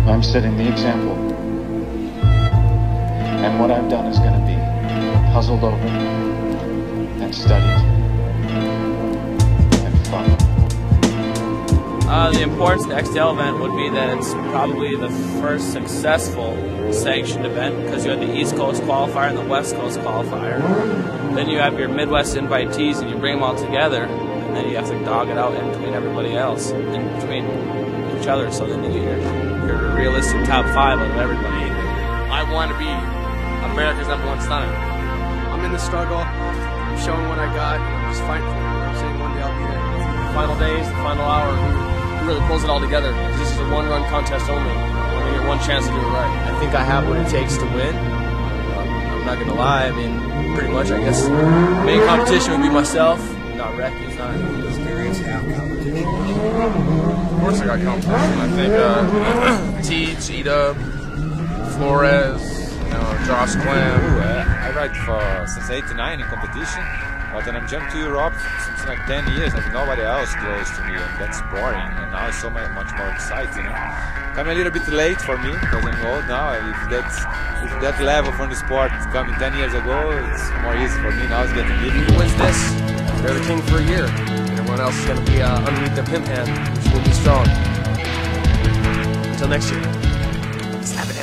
I'm setting the example. And what I've done is going to be puzzled over and studied and fun. The importance of the XDL event would be that it's probably the first successful sanctioned event, because you have the East Coast qualifier and the West Coast qualifier. Then you have your Midwest invitees and you bring them all together, and then you have to dog it out in between everybody else, in between each other, so then you get your realistic top 5 out of everybody. I want to be America's #1 stunner. I'm in the struggle, I'm showing what I got, and I'm just fighting for it. I'm saying one day I'll be there. Final days, the final hour, who really pulls it all together. This is a one-run contest only. We only get one chance to do it right. I think I have what it takes to win. I'm not going to lie. I mean, pretty much, I guess, main competition would be myself. Not Recky's, not experience, have competition. Of course I got competition. I think Teach, Ida, Flores, Josh Clem. I ride for since '89 in competition, but then I'm jumping to Europe since like 10 years, and nobody else close to me, and that's boring. And now it's so much more exciting. I'm a little bit late for me because I'm old now. If that level from the sport coming 10 years ago, it's more easy for me. Now it's getting easy. Who wins this? They're the king for a year. Everyone else is going to be underneath their pimp hand, which will be strong. Until next year. Slap it.